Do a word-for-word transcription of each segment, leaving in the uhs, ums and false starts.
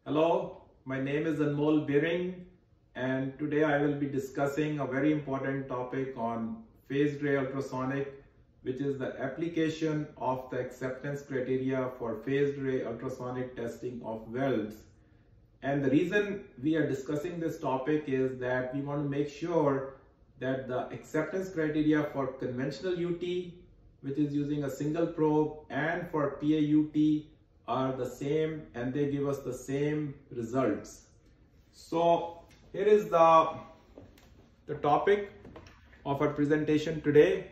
Hello, my name is Birring, and today I will be discussing a very important topic on phased ray ultrasonic, which is the application of the acceptance criteria for phased ray ultrasonic testing of welds. And the reason we are discussing this topic is that we want to make sure that the acceptance criteria for conventional U T, which is using a single probe, and for P A U T are the same, and they give us the same results. So here is the, the topic of our presentation today.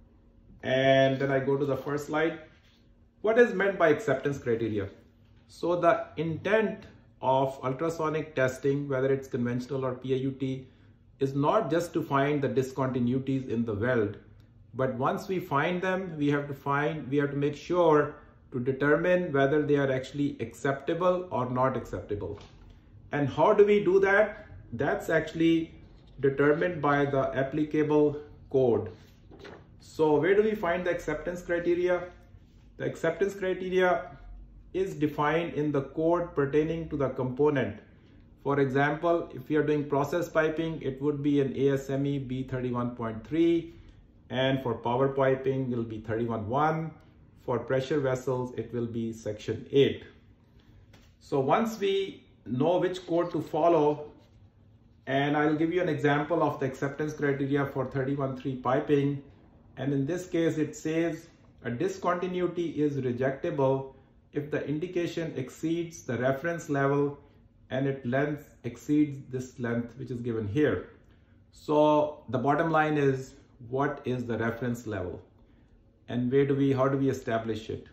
And then I go to the first slide. What is meant by acceptance criteria? So the intent of ultrasonic testing, whether it's conventional or P A U T, is not just to find the discontinuities in the weld, but once we find them, we have to find, we have to make sure to determine whether they are actually acceptable or not acceptable. And how do we do that? That's actually determined by the applicable code. So where do we find the acceptance criteria? The acceptance criteria is defined in the code pertaining to the component. For example, if you are doing process piping, it would be an A S M E B thirty-one point three, and for power piping, it will be thirty-one point one. For pressure vessels, it will be section eight. So once we know which code to follow, and I'll give you an example of the acceptance criteria for thirty-one point three piping. And in this case, it says a discontinuity is rejectable if the indication exceeds the reference level and its length exceeds this length, which is given here. So the bottom line is, what is the reference level? And where do we, how do we establish it?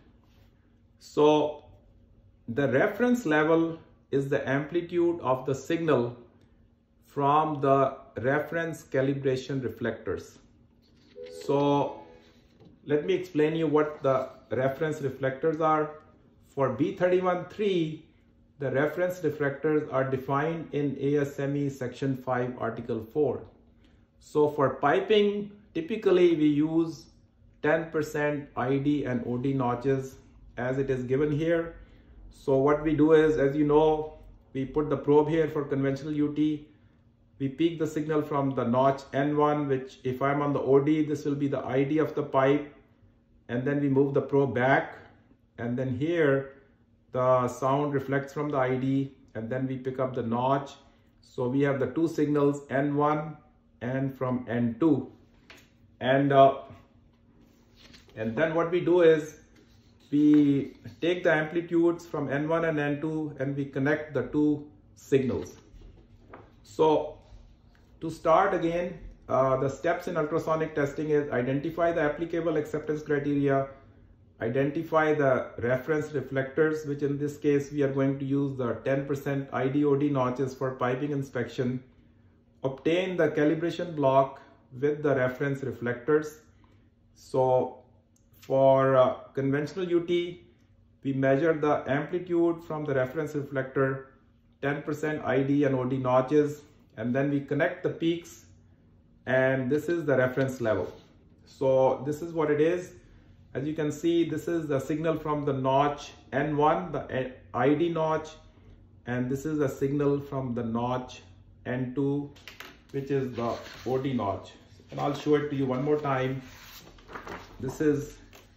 So the reference level is the amplitude of the signal from the reference calibration reflectors. So let me explain you what the reference reflectors are. For B thirty-one point three, the reference reflectors are defined in A S M E section five, article four. So for piping, typically we use ten percent I D and O D notches as it is given here. So what we do is, as you know, we put the probe here for conventional U T. We peak the signal from the notch N one, which if I'm on the O D, this will be the I D of the pipe. And then we move the probe back. And then here, the sound reflects from the I D. And then we pick up the notch. So we have the two signals, N one and from N two. And uh, And then what we do is we take the amplitudes from N one and N two and we connect the two signals. So to start again, uh, the steps in ultrasonic testing is identify the applicable acceptance criteria, identify the reference reflectors, which in this case we are going to use the ten percent I D O D notches for piping inspection, obtain the calibration block with the reference reflectors. So for uh, conventional U T, we measure the amplitude from the reference reflector, ten percent I D and O D notches, and then we connect the peaks, and this is the reference level. So this is what it is. As you can see, this is the signal from the notch N one, the I D notch, and this is the signal from the notch N two, which is the O D notch. And I'll show it to you one more time. This is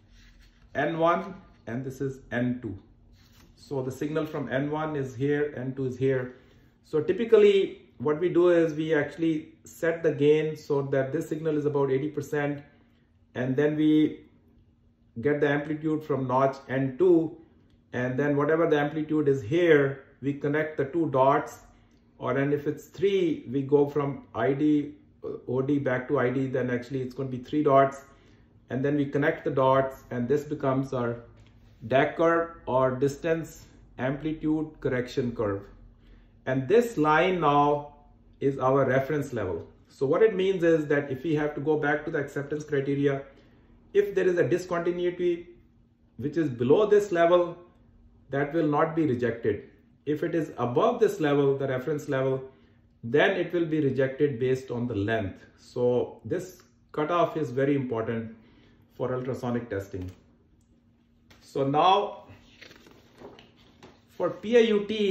N one and this is N two. So the signal from N one is here, N two is here. So typically what we do is we actually set the gain so that this signal is about eighty percent, and then we get the amplitude from notch N two, and then whatever the amplitude is here, we connect the two dots, or and if it's three, we go from I D, O D back to I D, then actually it's going to be three dots. And then we connect the dots, and this becomes our D A C curve, or distance amplitude correction curve. And this line now is our reference level. So what it means is that if we have to go back to the acceptance criteria, if there is a discontinuity which is below this level, that will not be rejected. If it is above this level, the reference level, then it will be rejected based on the length. So this cutoff is very important for ultrasonic testing. So now for P A U T,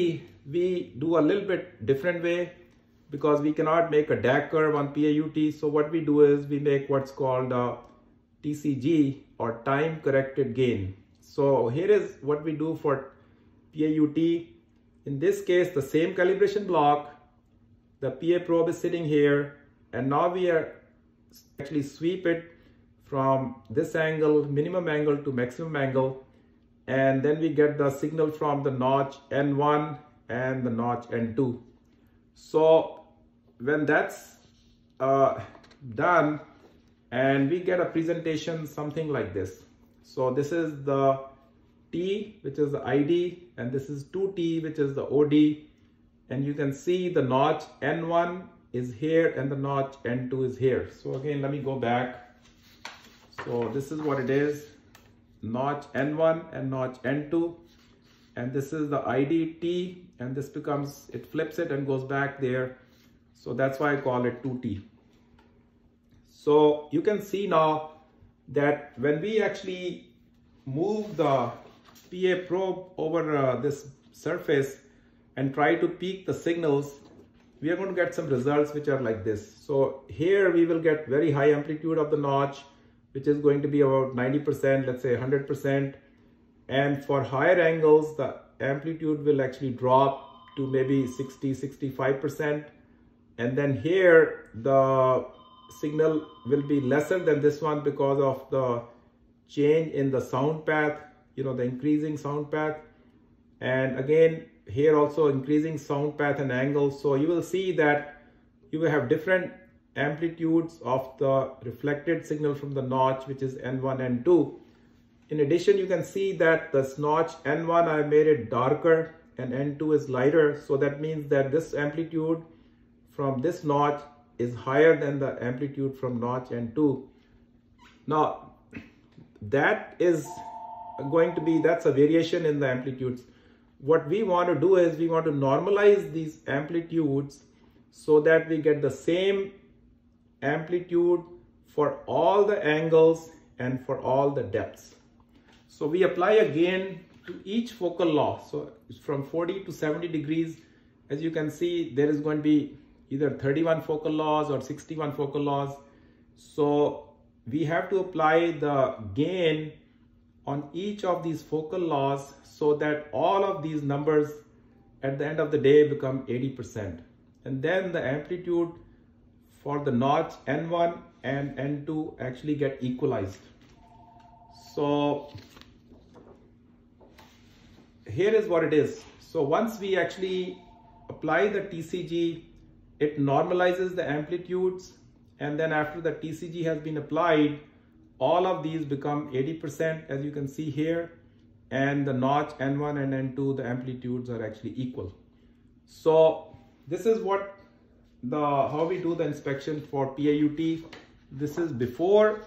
we do a little bit different way because we cannot make a D A C curve on P A U T. So what we do is we make what's called a T C G or time corrected gain. So here is what we do for P A U T. In this case, the same calibration block, the P A probe is sitting here, and now we are actually sweep it from this angle, minimum angle to maximum angle, and then we get the signal from the notch N one and the notch N two. So when that's uh, done, and we get a presentation something like this. So this is the T, which is the I D, and this is two T, which is the O D. And you can see the notch N one is here and the notch N two is here. So again, let me go back. So this is what it is, notch N one and notch N two. And this is the I D T, and this becomes, it flips it and goes back there. So that's why I call it two T. So you can see now that when we actually move the P A probe over uh, this surface and try to peak the signals, we are going to get some results which are like this. So here we will get very high amplitude of the notch, which is going to be about ninety percent, let's say one hundred percent. And for higher angles, the amplitude will actually drop to maybe sixty, sixty-five percent. And then here, the signal will be lesser than this one because of the change in the sound path, you know, the increasing sound path. And again, here also increasing sound path and angle. So you will see that you will have different amplitudes of the reflected signal from the notch, which is N one, N two. In addition, you can see that this notch N one, I made it darker and N two is lighter. So that means that this amplitude from this notch is higher than the amplitude from notch N two. Now, that is going to be, that's a variation in the amplitudes. What we want to do is we want to normalize these amplitudes so that we get the same amplitude for all the angles and for all the depths. So we apply a gain to each focal law. So from forty to seventy degrees, as you can see, there is going to be either thirty-one focal laws or sixty-one focal laws. So we have to apply the gain on each of these focal laws so that all of these numbers at the end of the day become eighty percent. And then the amplitude for the notch N one and N two actually get equalized. So here is what it is. So once we actually apply the T C G, it normalizes the amplitudes, and then after the T C G has been applied, all of these become eighty percent, as you can see here, and the notch N one and N two, the amplitudes are actually equal. So this is what the how we do the inspection for P A U T. This is before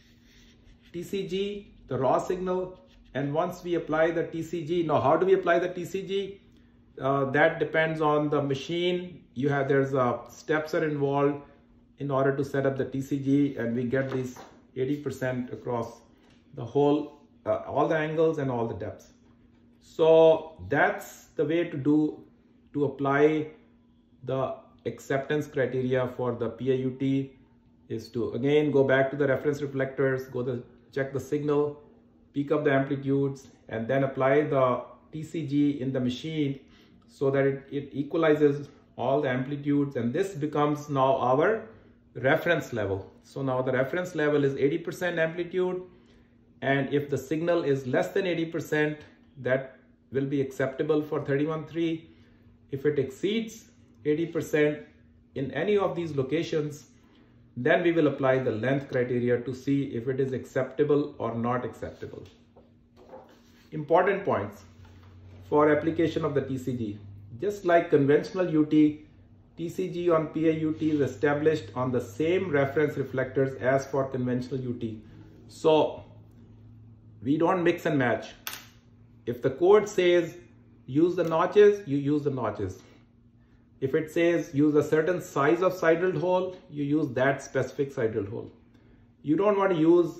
T C G, the raw signal, and once we apply the T C G. Now, how do we apply the T C G? Uh, that depends on the machine. You have, there's uh, steps are involved in order to set up the T C G, and we get these eighty percent across the whole, uh, all the angles and all the depths. So that's the way to do, to apply the acceptance criteria for the P A U T, is to again go back to the reference reflectors, go to check the signal, pick up the amplitudes, and then apply the T C G in the machine so that it, it equalizes all the amplitudes, and this becomes now our reference level. So now the reference level is eighty percent amplitude, and if the signal is less than eighty percent, that will be acceptable for thirty-one point three. If it exceeds eighty percent in any of these locations, then we will apply the length criteria to see if it is acceptable or not acceptable. Important points for application of the T C G. Just like conventional U T, T C G on P A U T is established on the same reference reflectors as for conventional U T. So we don't mix and match. If the code says use the notches, you use the notches. If it says use a certain size of side drilled hole, you use that specific side drilled hole. You don't want to use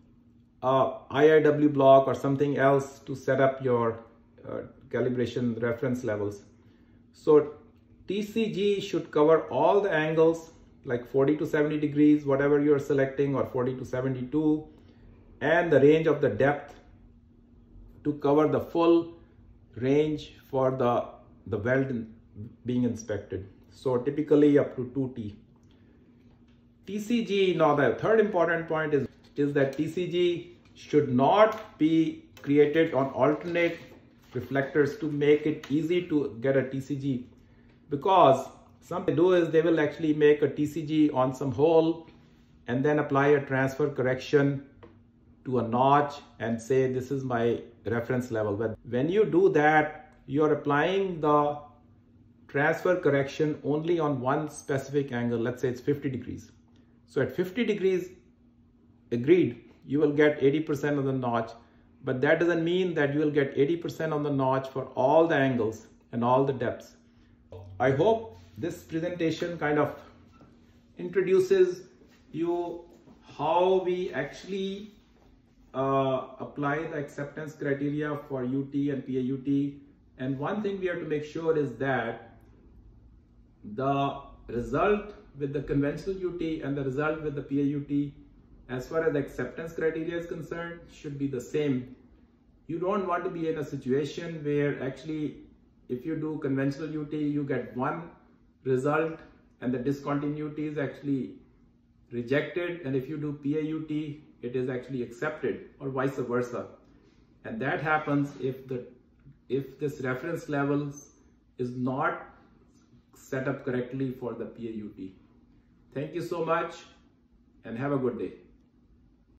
a I I W block or something else to set up your uh, calibration reference levels. So T C G should cover all the angles like forty to seventy degrees, whatever you're selecting, or forty to seventy-two, and the range of the depth to cover the full range for the, the weld being inspected. So typically up to two T. T C G, now the third important point is, is that T C G should not be created on alternate reflectors to make it easy to get a T C G, because some they do is they will actually make a T C G on some hole and then apply a transfer correction to a notch and say this is my reference level. But when you do that, you're applying the transfer correction only on one specific angle. Let's say it's fifty degrees. So at fifty degrees, agreed, you will get eighty percent of the notch, but that doesn't mean that you will get eighty percent on the notch for all the angles and all the depths. I hope this presentation kind of introduces you how we actually uh, apply the acceptance criteria for U T and P A U T. And one thing we have to make sure is that the result with the conventional U T and the result with the P A U T, as far as the acceptance criteria is concerned, should be the same. You don't want to be in a situation where actually if you do conventional U T, you get one result and the discontinuity is actually rejected, and if you do P A U T, it is actually accepted, or vice versa. And that happens if the if this reference levels is not set up correctly for the P A U T. Thank you so much and have a good day.